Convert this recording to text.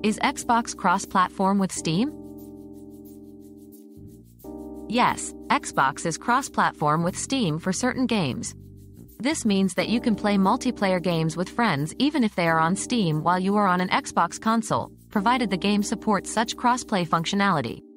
Is Xbox cross-platform with Steam? Yes, Xbox is cross-platform with Steam for certain games. This means that you can play multiplayer games with friends even if they are on Steam while you are on an Xbox console, provided the game supports such cross-play functionality.